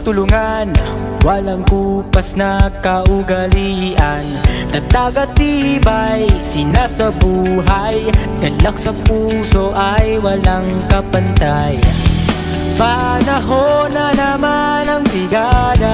tulungan, walang kupas na kaugalian. Tatag at tibay, sinasabuhay, galak sa puso ay walang kapantay. Panahon na naman ang brigada,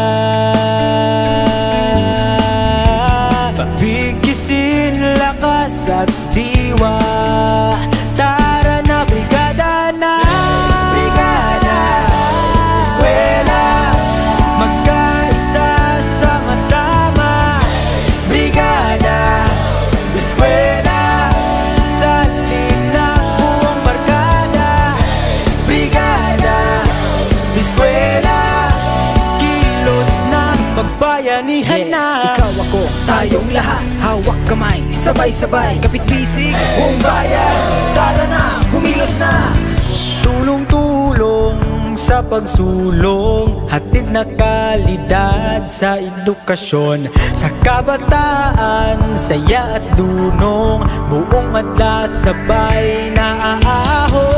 pabigisin lakas at diwa. Tara na brigada na, brigada, eskwela, magkaisa sama-sama. Brigada, eskwela, salin na buong barkada. Brigada, eskwela, kilos ng pagbayanihan na. Ikaw ako, tayong lahat, hawak kamay, sabay-sabay, kapit-bisig, buong bayan. Tara na, kumilos na. Tulong-tulong sa pagsulong, hatid na kalidad sa edukasyon. Sa kabataan, saya at dunong, buong madla sabay na aahon.